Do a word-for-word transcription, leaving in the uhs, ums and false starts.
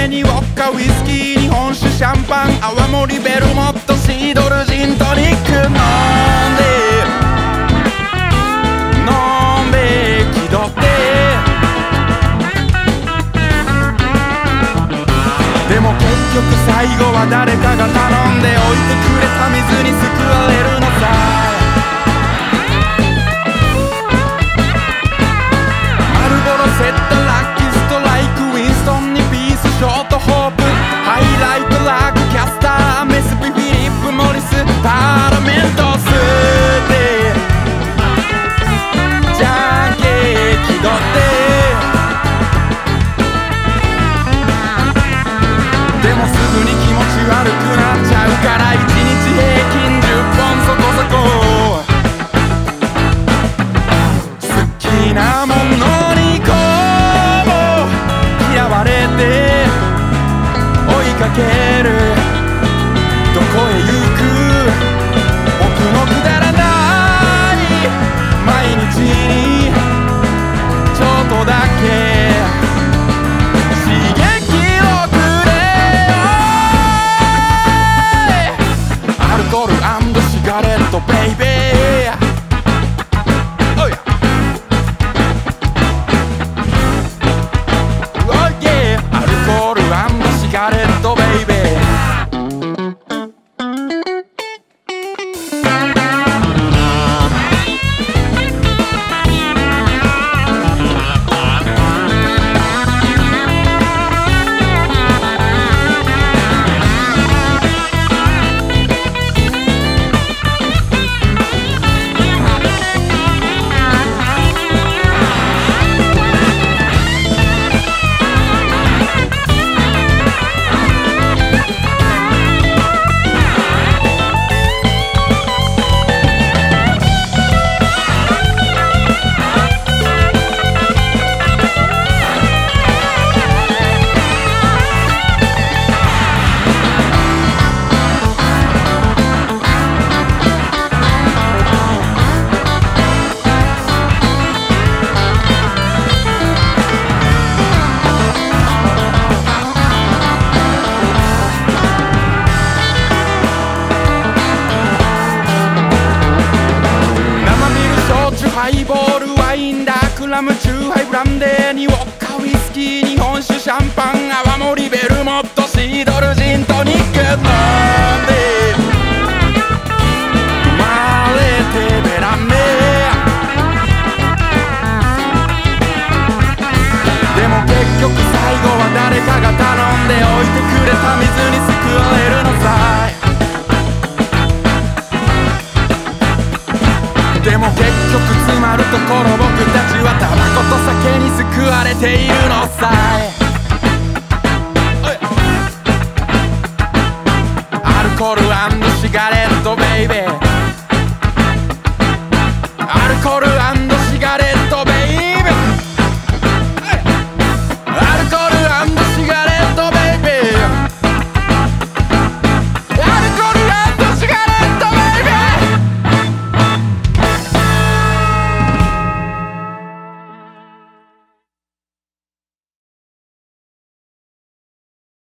デーにウォッカウイスキー日本酒シャンパン泡盛ベルモットシードルジントニック飲んで飲んで気取ってでも結局最後は誰かが頼んで置いてくれた水に救われるのさマルボロセットラッキーストライクウィンストンにピースショートホープハイライトラックキャスターメスピフィリップモリスパーラメントスでじゃんけん気取ってでもすぐに気持ち悪くなっちゃうからいちにち平均じゅっぽんそこそこ好きなものにこう嫌われて追いかけるどこへ行く僕のくだらない毎日にちょっとだけ刺激をくれよアルコール&シガレットベイベーおいおいエアルコール&シガレットベイベーハイボールワインダークラムチューハイブランデーにウォッカウイスキー日本酒シャンパン泡盛ベルモットシードルジントニック飲んで生まれてベランメでも結局最後は誰かが頼んで置いてくれた水に救われるのさでも結局詰まるところ僕たちはタバコと酒に救われているのさアルコール&シガレットベイベーアルコール&